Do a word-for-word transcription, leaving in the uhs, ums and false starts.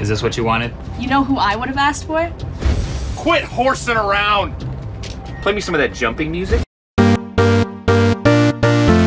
Is this what you wanted? You know who I would have asked for? Quit horsing around! Play me some of that jumping music.